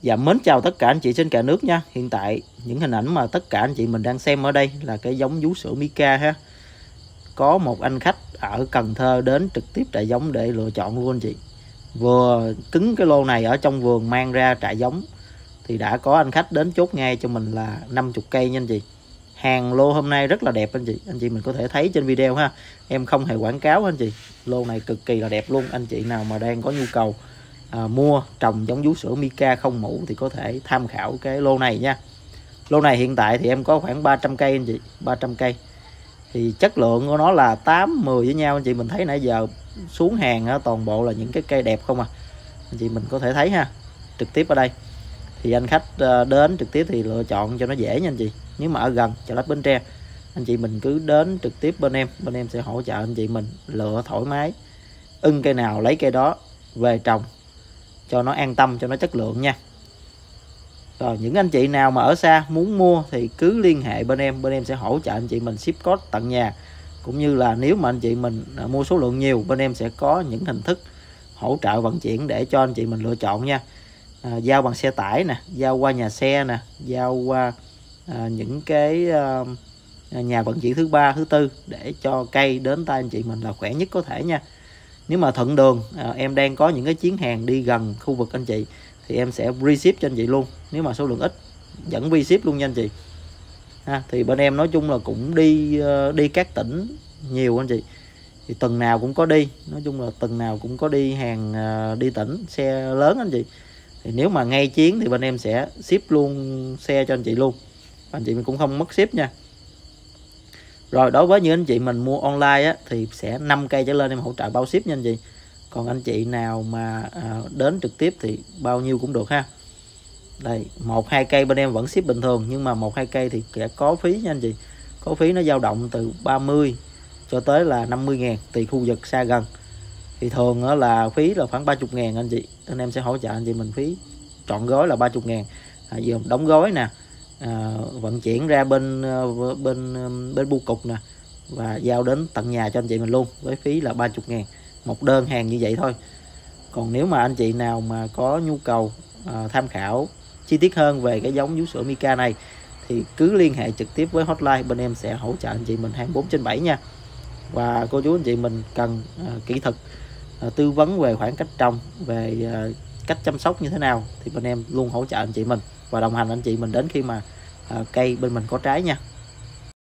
Dạ mến chào tất cả anh chị trên cả nước nha. Hiện tại những hình ảnh mà tất cả anh chị mình đang xem ở đây là cái giống vú sữa Mica ha. Có một anh khách ở Cần Thơ đến trực tiếp trại giống để lựa chọn luôn anh chị. Vừa cứng cái lô này ở trong vườn mang ra trại giống thì đã có anh khách đến chốt ngay cho mình là 50 cây nha anh chị. Hàng lô hôm nay rất là đẹp anh chị. Anh chị mình có thể thấy trên video ha. Em không hề quảng cáo anh chị. Lô này cực kỳ là đẹp luôn. Anh chị nào mà đang có nhu cầu mua trồng giống vú sữa Mica không mũ thì có thể tham khảo cái lô này nha. Lô này hiện tại thì em có khoảng 300 cây anh chị, 300 cây. Thì chất lượng của nó là 8, 10 với nhau anh chị mình thấy nãy giờ xuống hàng đó, toàn bộ là những cái cây đẹp không à. Anh chị mình có thể thấy ha. Trực tiếp ở đây thì anh khách đến trực tiếp thì lựa chọn cho nó dễ nha anh chị. Nếu mà ở gần Chợ Lách Bến Tre, anh chị mình cứ đến trực tiếp bên em sẽ hỗ trợ anh chị mình lựa thoải mái, ưng cây nào lấy cây đó về trồng cho nó an tâm, cho nó chất lượng nha. Rồi những anh chị nào mà ở xa muốn mua thì cứ liên hệ bên em sẽ hỗ trợ anh chị mình ship code tận nhà. Cũng như là nếu mà anh chị mình mua số lượng nhiều, bên em sẽ có những hình thức hỗ trợ vận chuyển để cho anh chị mình lựa chọn nha. Giao bằng xe tải nè, giao qua nhà xe nè, giao qua những cái nhà vận chuyển thứ ba, thứ tư để cho cây đến tay anh chị mình là khỏe nhất có thể nha. Nếu mà thuận đường em đang có những cái chuyến hàng đi gần khu vực anh chị thì em sẽ free ship cho anh chị luôn. Nếu mà số lượng ít vẫn free ship luôn nha anh chị. Thì bên em nói chung là cũng đi các tỉnh nhiều anh chị. Thì tuần nào cũng có đi, nói chung là tuần nào cũng có đi hàng đi tỉnh xe lớn anh chị. Thì nếu mà ngay chuyến thì bên em sẽ ship luôn xe cho anh chị luôn. Anh chị mình cũng không mất ship nha. Rồi đối với những anh chị mình mua online á, thì sẽ 5 cây trở lên em hỗ trợ bao ship nha anh chị. Còn anh chị nào mà đến trực tiếp thì bao nhiêu cũng được ha. Đây 1-2 cây bên em vẫn ship bình thường, nhưng mà 1-2 cây thì sẽ có phí nha anh chị. Có phí nó dao động từ 30 cho tới là 50.000 tùy khu vực xa gần. Thì thường là phí là khoảng 30.000 anh chị. Anh em sẽ hỗ trợ anh chị mình phí trọn gói là 30.000. Gồm đóng gói nè, vận chuyển ra bên bưu cục nè, và giao đến tận nhà cho anh chị mình luôn với phí là 30.000 một đơn hàng như vậy thôi. Còn nếu mà anh chị nào mà có nhu cầu tham khảo chi tiết hơn về cái giống vú sữa Mica này thì cứ liên hệ trực tiếp với hotline, bên em sẽ hỗ trợ anh chị mình 24/7 nha. Và cô chú anh chị mình cần kỹ thuật tư vấn về khoảng cách trồng, về cách chăm sóc như thế nào thì bên em luôn hỗ trợ anh chị mình và đồng hành anh chị mình đến khi mà cây bên mình có trái nha.